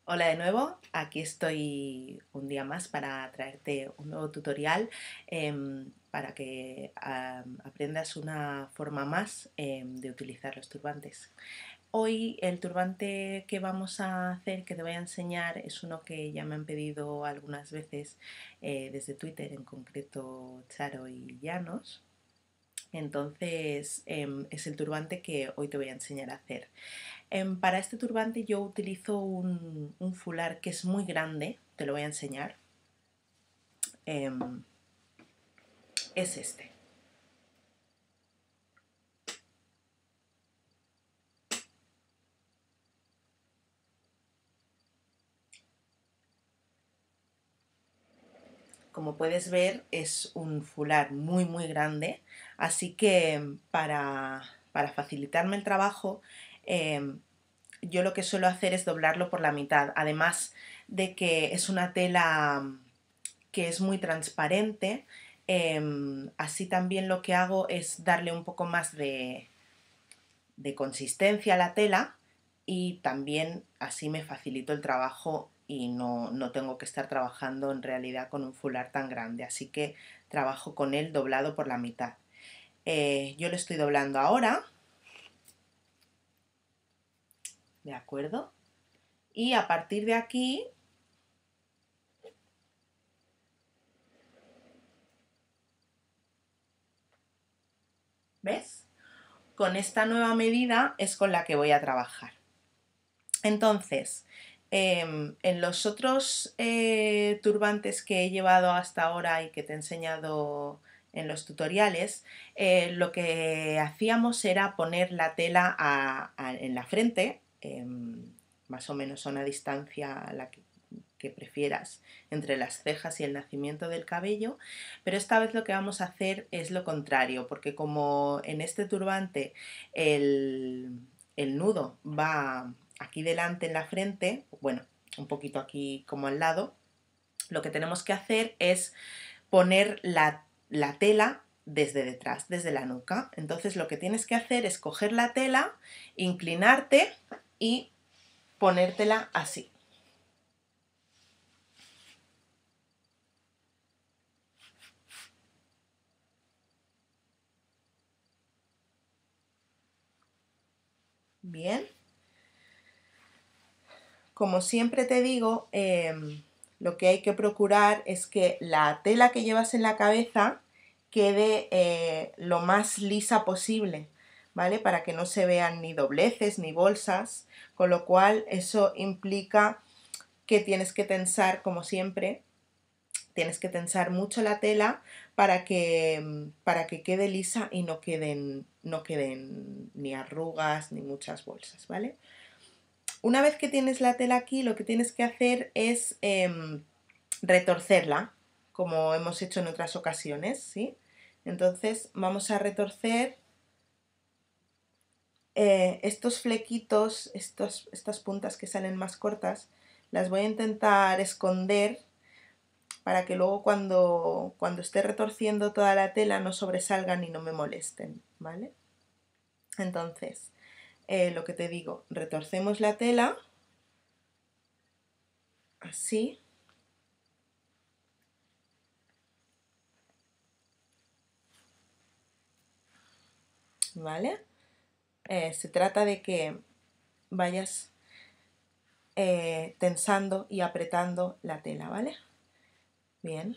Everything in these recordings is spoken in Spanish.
Hola de nuevo, aquí estoy un día más para traerte un nuevo tutorial para que aprendas una forma más de utilizar los turbantes. Hoy el turbante que vamos a hacer, que te voy a enseñar, es uno que ya me han pedido algunas veces desde Twitter, en concreto Charo y Llanos. Entonces es el turbante que hoy te voy a enseñar a hacer. Para este turbante yo utilizo un fular que es muy grande, te lo voy a enseñar. Em, es este. Como puedes ver es un fular muy grande, así que para facilitarme el trabajo yo lo que suelo hacer es doblarlo por la mitad, además de que es una tela que es muy transparente. Así también lo que hago es darle un poco más de consistencia a la tela y también así me facilito el trabajo y no tengo que estar trabajando en realidad con un fular tan grande, así que trabajo con él doblado por la mitad. Yo lo estoy doblando ahora, ¿de acuerdo? Y a partir de aquí, ¿ves? Con esta nueva medida es con la que voy a trabajar. Entonces, en los otros turbantes que he llevado hasta ahora y que te he enseñado en los tutoriales, lo que hacíamos era poner la tela en la frente, más o menos a una distancia a la que prefieras entre las cejas y el nacimiento del cabello, pero esta vez lo que vamos a hacer es lo contrario, porque como en este turbante el nudo va aquí delante en la frente, bueno, un poquito aquí como al lado, lo que tenemos que hacer es poner la tela desde detrás, desde la nuca. Entonces lo que tienes que hacer es coger la tela, inclinarte y ponértela así. Bien. Como siempre te digo, lo que hay que procurar es que la tela que llevas en la cabeza quede lo más lisa posible, ¿vale? Para que no se vean ni dobleces ni bolsas, con lo cual eso implica que tienes que tensar, como siempre, tienes que tensar mucho la tela para que quede lisa y no queden ni arrugas ni muchas bolsas, ¿vale? Una vez que tienes la tela aquí, lo que tienes que hacer es retorcerla, como hemos hecho en otras ocasiones, ¿sí? Entonces vamos a retorcer estos flequitos, estas puntas que salen más cortas, las voy a intentar esconder para que luego cuando esté retorciendo toda la tela no sobresalgan y no me molesten, ¿vale? Entonces, lo que te digo, retorcemos la tela, así, ¿vale? Se trata de que vayas tensando y apretando la tela, ¿vale? Bien.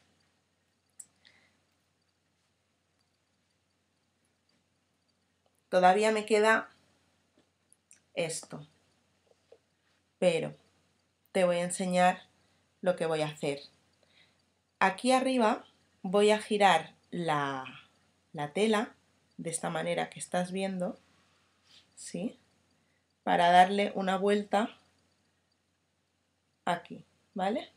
Todavía me queda esto, pero te voy a enseñar lo que voy a hacer. Aquí arriba voy a girar la tela de esta manera que estás viendo, ¿sí? Para darle una vuelta aquí, ¿vale?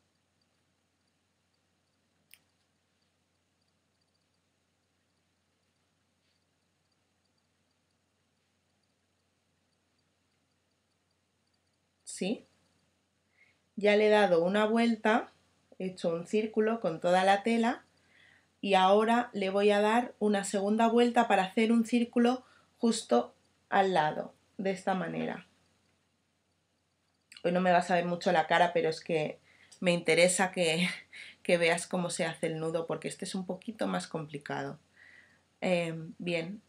¿Sí? Ya le he dado una vuelta, he hecho un círculo con toda la tela y ahora le voy a dar una segunda vuelta para hacer un círculo justo al lado, de esta manera. Hoy no me vas a ver mucho la cara, pero es que me interesa que veas cómo se hace el nudo, porque este es un poquito más complicado. Bien,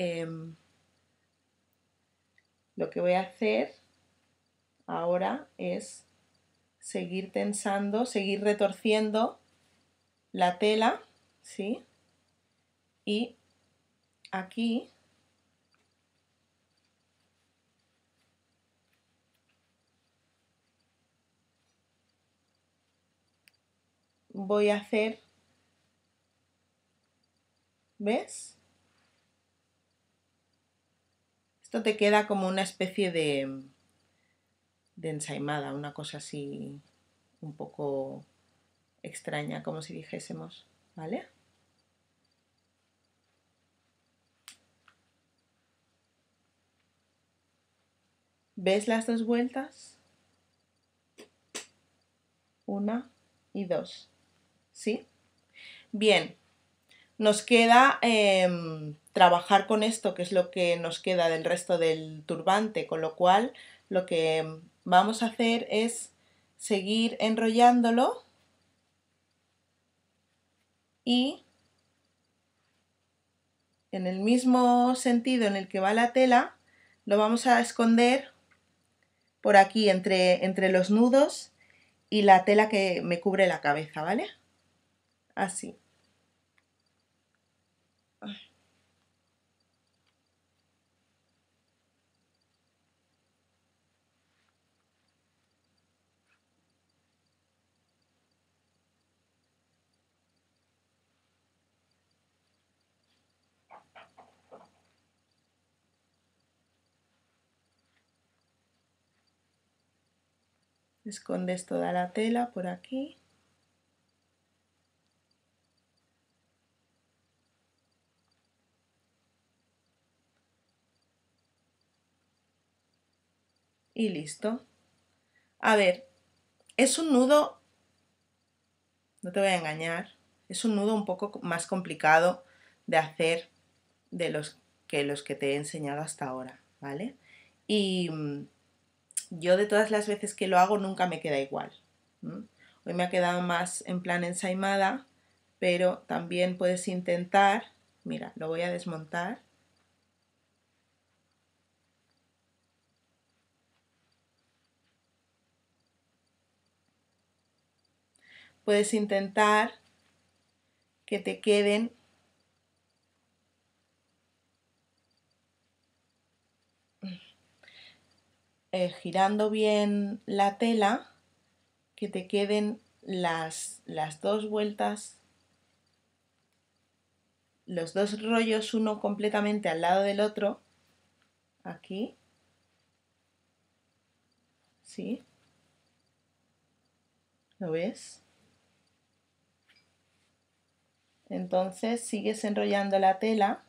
lo que voy a hacer ahora es seguir tensando, seguir retorciendo la tela, ¿sí? Y aquí voy a hacer, ¿ves? Esto te queda como una especie de ensaimada, una cosa así un poco extraña, como si dijésemos, ¿vale? ¿Ves las dos vueltas? Una y dos, ¿sí? Bien, nos queda trabajar con esto, que es lo que nos queda del resto del turbante, con lo cual lo que vamos a hacer es seguir enrollándolo y en el mismo sentido en el que va la tela, lo vamos a esconder por aquí entre los nudos y la tela que me cubre la cabeza, ¿vale? Así. Escondes toda la tela por aquí. Y listo. A ver, es un nudo, no te voy a engañar, es un nudo un poco más complicado de hacer de los que te he enseñado hasta ahora, ¿vale? Y yo de todas las veces que lo hago nunca me queda igual. Hoy me ha quedado más en plan ensaimada, pero también puedes intentar, mira, lo voy a desmontar. Puedes intentar que te queden girando bien la tela, que te queden las dos vueltas, los dos rollos, uno completamente al lado del otro, aquí, ¿sí? ¿Lo ves? Entonces sigues enrollando la tela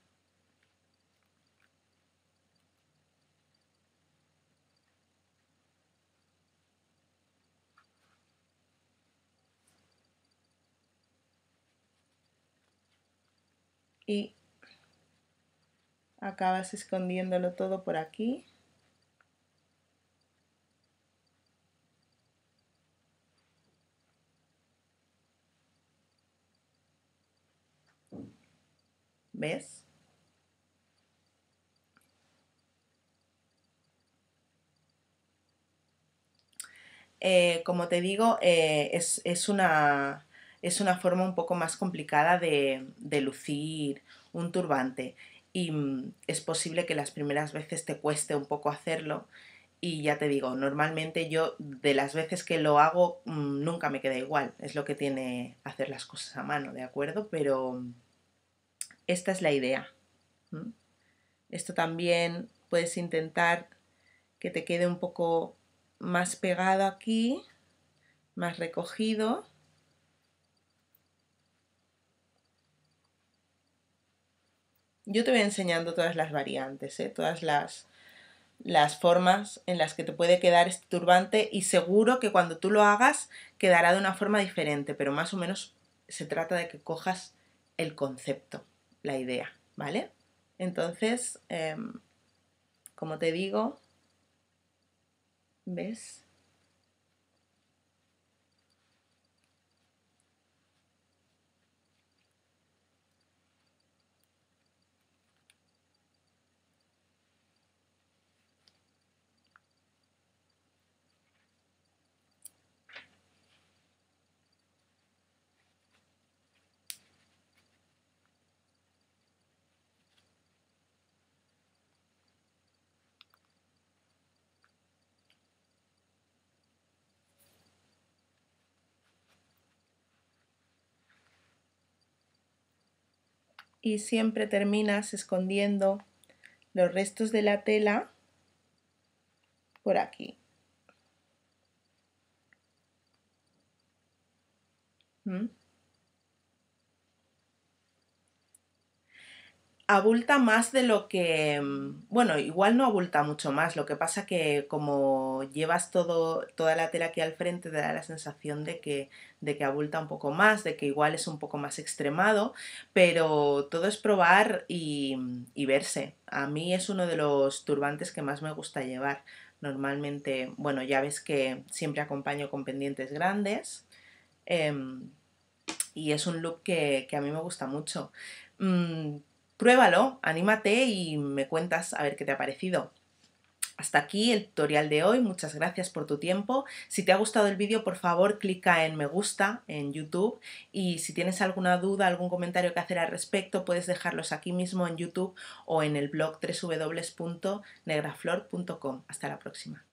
y acabas escondiéndolo todo por aquí. ¿Ves? Como te digo, es una forma un poco más complicada de lucir un turbante y es posible que las primeras veces te cueste un poco hacerlo y ya te digo, normalmente yo de las veces que lo hago nunca me queda igual, es lo que tiene hacer las cosas a mano, ¿de acuerdo? Pero esta es la idea. Esto también puedes intentar que te quede un poco más pegado aquí, más recogido. Yo te voy enseñando todas las variantes, todas las formas en las que te puede quedar este turbante y seguro que cuando tú lo hagas quedará de una forma diferente, pero más o menos se trata de que cojas el concepto, la idea, ¿vale? Entonces, como te digo, ¿Ves? Y siempre terminas escondiendo los restos de la tela por aquí. ¿Mm? Abulta más de lo que, bueno, igual no abulta mucho más, lo que pasa que como llevas toda la tela aquí al frente te da la sensación de que abulta un poco más, de que igual es un poco más extremado, pero todo es probar y verse. A mí es uno de los turbantes que más me gusta llevar. Normalmente, bueno, ya ves que siempre acompaño con pendientes grandes, em, y es un look que a mí me gusta mucho. Mm, Pruébalo, anímate y me cuentas a ver qué te ha parecido. Hasta aquí el tutorial de hoy, muchas gracias por tu tiempo. Si te ha gustado el vídeo, por favor, clica en me gusta en YouTube y si tienes alguna duda, algún comentario que hacer al respecto, puedes dejarlos aquí mismo en YouTube o en el blog www.negraflor.com. Hasta la próxima.